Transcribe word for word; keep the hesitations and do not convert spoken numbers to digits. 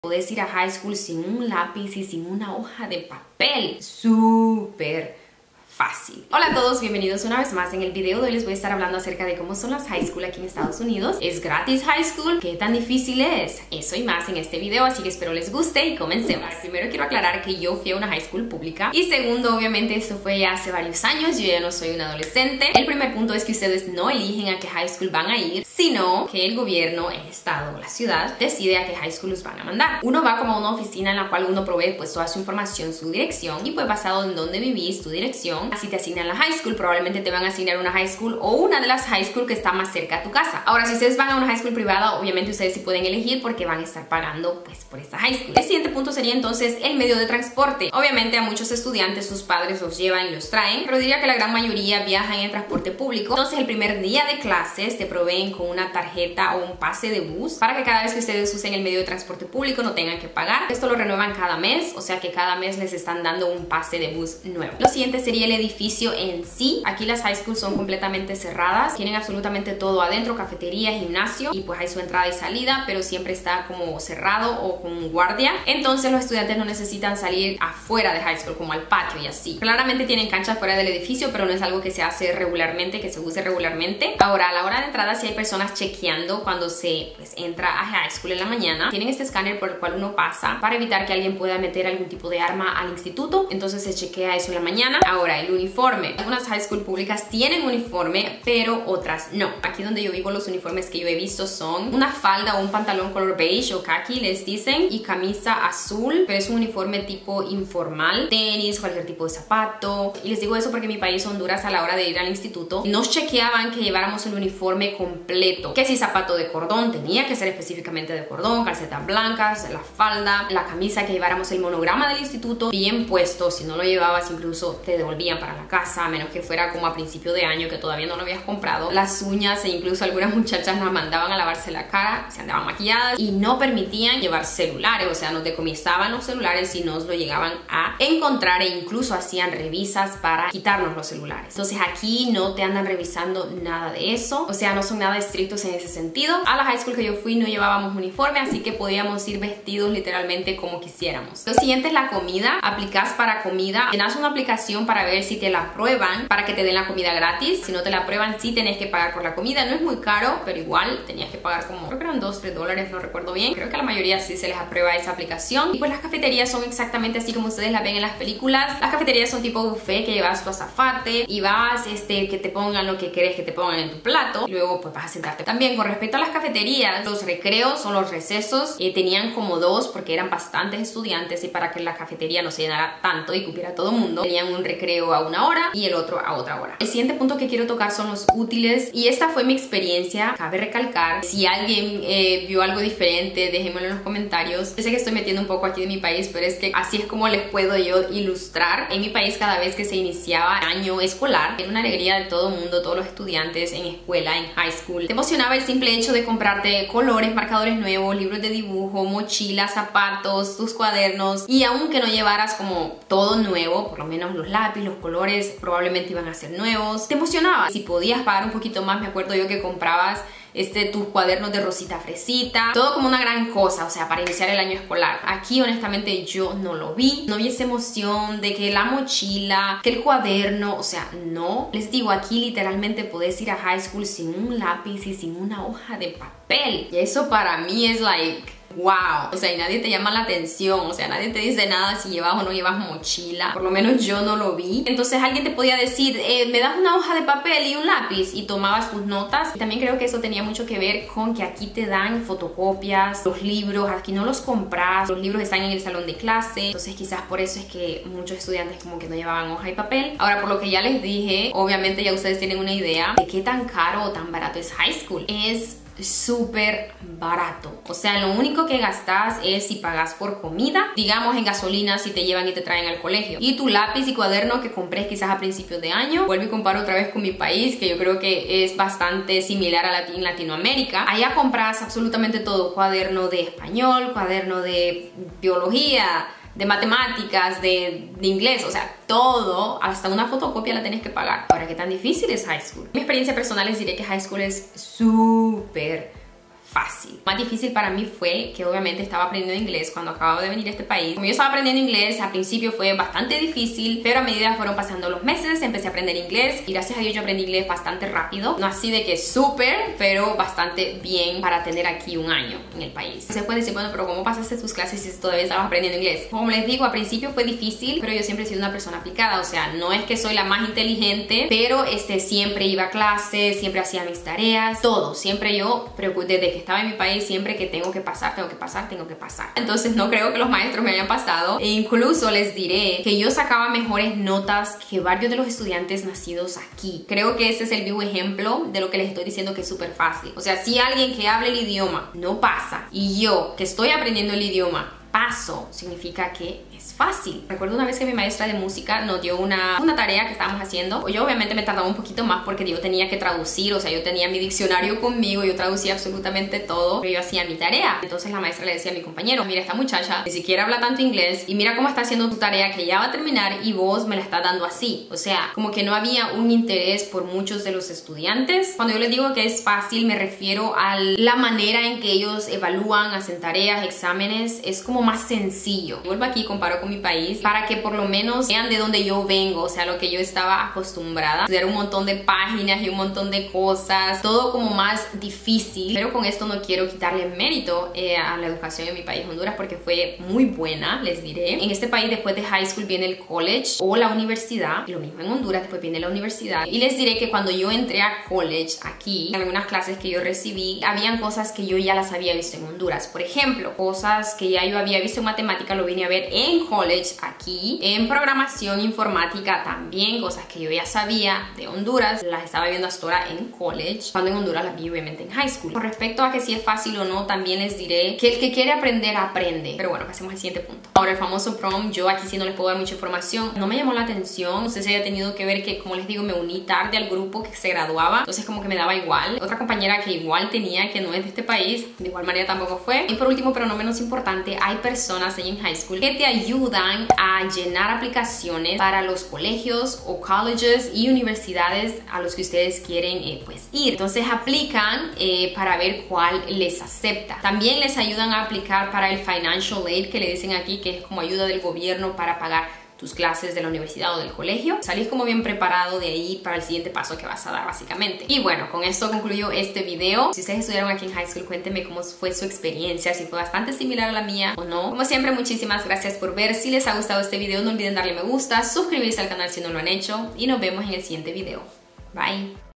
Podés ir a high school sin un lápiz y sin una hoja de papel. Súper fácil. Hola a todos, bienvenidos una vez más. En el video de hoy les voy a estar hablando acerca de cómo son las high school aquí en Estados Unidos. ¿Es gratis high school? ¿Qué tan difícil es? Eso y más en este video, así que espero les guste y comencemos. Primero quiero aclarar que yo fui a una high school pública y segundo, obviamente esto fue ya hace varios años, yo ya no soy un adolescente. El primer punto es que ustedes no eligen a qué high school van a ir, sino que el gobierno, el estado o la ciudad decide a qué high school los van a mandar. Uno va como a una oficina en la cual uno provee pues toda su información, su dirección, y pues basado en dónde vivís, tu dirección, así te asignan la high school. Probablemente te van a asignar una high school o una de las high school que está más cerca a tu casa. Ahora, si ustedes van a una high school privada, obviamente ustedes sí pueden elegir porque van a estar pagando pues por esta high school. El siguiente punto sería entonces el medio de transporte. Obviamente a muchos estudiantes sus padres los llevan y los traen, pero diría que la gran mayoría viajan en transporte público. Entonces el primer día de clases te proveen con una tarjeta o un pase de bus para que cada vez que ustedes usen el medio de transporte público no tengan que pagar. Esto lo renuevan cada mes, o sea que cada mes les están dando un pase de bus nuevo. Lo siguiente sería el edificio en sí. Aquí las high schools son completamente cerradas, tienen absolutamente todo adentro, cafetería, gimnasio, y pues hay su entrada y salida, pero siempre está como cerrado o con guardia. Entonces los estudiantes no necesitan salir afuera de high school como al patio y así. Claramente tienen canchas fuera del edificio, pero no es algo que se hace regularmente, que se use regularmente. Ahora, a la hora de entrada, si hay personas chequeando cuando se pues, entra a high school en la mañana, tienen este escáner por el cual uno pasa para evitar que alguien pueda meter algún tipo de arma al instituto. Entonces se chequea eso en la mañana. Ahora, el uniforme. Algunas high school públicas tienen uniforme, pero otras no. Aquí donde yo vivo, los uniformes que yo he visto son una falda o un pantalón color beige o khaki, les dicen, y camisa azul, pero es un uniforme tipo informal, tenis, cualquier tipo de zapato. Y les digo eso porque en mi país, Honduras, a la hora de ir al instituto, nos chequeaban que lleváramos el uniforme completo, que si zapato de cordón tenía que ser específicamente de cordón, calcetas blancas, la falda, la camisa, que lleváramos el monograma del instituto bien puesto. Si no lo llevabas, incluso te devolvían para la casa, a menos que fuera como a principio de año que todavía no lo habías comprado. Las uñas, e incluso algunas muchachas nos mandaban a lavarse la cara, se andaban maquilladas, y no permitían llevar celulares, o sea, nos decomisaban los celulares si nos lo llegaban a encontrar, e incluso hacían revisas para quitarnos los celulares. Entonces aquí no te andan revisando nada de eso, o sea, no son nada estrictos en ese sentido. A la high school que yo fui no llevábamos uniforme, así que podíamos ir vestidos literalmente como quisiéramos. Lo siguiente es la comida. Aplicas para comida, llenas una aplicación para ver si te la aprueban para que te den la comida gratis. Si no te la aprueban, sí tenés que pagar por la comida. No es muy caro, pero igual tenías que pagar como, creo que eran dos, tres dólares, no recuerdo bien. Creo que a la mayoría sí se les aprueba esa aplicación. Y pues las cafeterías son exactamente así como ustedes las ven en las películas. Las cafeterías son tipo buffet, que llevas tu azafate y vas, este, que te pongan lo que querés que te pongan en tu plato, y luego pues vas a sentarte. También con respecto a las cafeterías, los recreos o los recesos eh, tenían como dos, porque eran bastantes estudiantes, y para que la cafetería no se llenara tanto y cupiera a todo mundo, tenían un recreo a una hora y el otro a otra hora. El siguiente punto que quiero tocar son los útiles, y esta fue mi experiencia. Cabe recalcar, si alguien eh, vio algo diferente, déjenmelo en los comentarios. Yo sé que estoy metiendo un poco aquí de mi país, pero es que así es como les puedo yo ilustrar. En mi país, cada vez que se iniciaba el año escolar, era una alegría de todo el mundo, todos los estudiantes en escuela, en high school. Te emocionaba el simple hecho de comprarte colores, marcadores nuevos, libros de dibujo, mochilas, zapatos, tus cuadernos, y aunque no llevaras como todo nuevo, por lo menos los lápices, los colores probablemente iban a ser nuevos, te emocionaba. Si podías pagar un poquito más, me acuerdo yo que comprabas Este, tus cuadernos de rosita fresita, todo como una gran cosa, o sea, para iniciar el año escolar. Aquí honestamente yo no lo vi, no vi esa emoción de que la mochila, que el cuaderno, o sea, no. Les digo, aquí literalmente podés ir a high school sin un lápiz y sin una hoja de papel, y eso para mí es like wow, o sea, y nadie te llama la atención, o sea, nadie te dice nada si llevas o no llevas mochila. Por lo menos yo no lo vi. Entonces alguien te podía decir, eh, me das una hoja de papel y un lápiz, y tomabas tus notas. Y también creo que eso tenía mucho que ver con que aquí te dan fotocopias, los libros, aquí no los compras, los libros están en el salón de clase. Entonces quizás por eso es que muchos estudiantes como que no llevaban hoja y papel. Ahora, por lo que ya les dije, obviamente ya ustedes tienen una idea de qué tan caro o tan barato es high school. Es súper barato, o sea, lo único que gastas es si pagas por comida, digamos en gasolina si te llevan y te traen al colegio, y tu lápiz y cuaderno que compré quizás a principios de año. Vuelvo y comparo otra vez con mi país, que yo creo que es bastante similar a Latin Latinoamérica. Allá compras absolutamente todo: cuaderno de español, cuaderno de biología, de matemáticas, de, de inglés, o sea, todo, hasta una fotocopia la tenés que pagar. Ahora, ¿qué tan difícil es high school? Mi experiencia personal les diré que high school es súper fácil. Más difícil para mí fue que obviamente estaba aprendiendo inglés cuando acababa de venir a este país. Como yo estaba aprendiendo inglés, al principio fue bastante difícil, pero a medida que fueron pasando los meses empecé a aprender inglés y gracias a Dios yo aprendí inglés bastante rápido. No así de que súper, pero bastante bien para tener aquí un año en el país. Se puede decir, bueno, pero ¿cómo pasaste tus clases si todavía estabas aprendiendo inglés? Como les digo, al principio fue difícil, pero yo siempre he sido una persona aplicada. O sea, no es que soy la más inteligente, pero este, siempre iba a clases, siempre hacía mis tareas, todo. Siempre yo, desde que estaba en mi país, siempre que tengo que pasar, tengo que pasar, tengo que pasar. Entonces no creo que los maestros me hayan pasado. E incluso les diré que yo sacaba mejores notas que varios de los estudiantes nacidos aquí. Creo que ese es el vivo ejemplo de lo que les estoy diciendo, que es súper fácil. O sea, si alguien que habla el idioma no pasa y yo que estoy aprendiendo el idioma paso, significa que es fácil. Recuerdo una vez que mi maestra de música nos dio una, una tarea que estábamos haciendo. Yo obviamente me tardaba un poquito más porque yo tenía que traducir, o sea, yo tenía mi diccionario conmigo, yo traducía absolutamente todo, pero yo hacía mi tarea. Entonces la maestra le decía a mi compañero, mira, esta muchacha ni siquiera habla tanto inglés y mira cómo está haciendo tu tarea que ya va a terminar y vos me la estás dando así. O sea, como que no había un interés por muchos de los estudiantes. Cuando yo les digo que es fácil, me refiero a la manera en que ellos evalúan, hacen tareas, exámenes, es como más sencillo. Vuelvo aquí y comparo con mi país para que por lo menos vean de dónde yo vengo, o sea, lo que yo estaba acostumbrada. Estudiar un montón de páginas y un montón de cosas, todo como más difícil, pero con esto no quiero quitarle mérito eh, a la educación en mi país, Honduras, porque fue muy buena, les diré. En este país después de high school viene el college o la universidad, y lo mismo en Honduras, después viene la universidad. Y les diré que cuando yo entré a college aquí, en algunas clases que yo recibí, habían cosas que yo ya las había visto en Honduras. Por ejemplo, cosas que ya yo había visto en matemática, lo vine a ver en college aquí, en programación informática también, cosas que yo ya sabía de Honduras, las estaba viendo hasta ahora en college, cuando en Honduras las vi obviamente en high school. Con respecto a que si es fácil o no, también les diré que el que quiere aprender, aprende. Pero bueno, pasemos al siguiente punto. Ahora, el famoso prom, yo aquí sí no les puedo dar mucha información, no me llamó la atención, no sé si haya tenido que ver que, como les digo, me uní tarde al grupo que se graduaba, entonces como que me daba igual. Otra compañera que igual tenía, que no es de este país, de igual manera tampoco fue. Y por último, pero no menos importante, hay personas ahí en high school que te ayudan a llenar aplicaciones para los colegios o colleges y universidades a los que ustedes quieren eh, pues ir. Entonces aplican eh, para ver cuál les acepta. También les ayudan a aplicar para el financial aid, que le dicen aquí, que es como ayuda del gobierno para pagar tus clases de la universidad o del colegio. Salís como bien preparado de ahí para el siguiente paso que vas a dar, básicamente. Y bueno, con esto concluyo este video. Si ustedes estudiaron aquí en high school, cuéntenme cómo fue su experiencia, si fue bastante similar a la mía o no. Como siempre, muchísimas gracias por ver. Si les ha gustado este video, no olviden darle me gusta, suscribirse al canal si no lo han hecho y nos vemos en el siguiente video. Bye.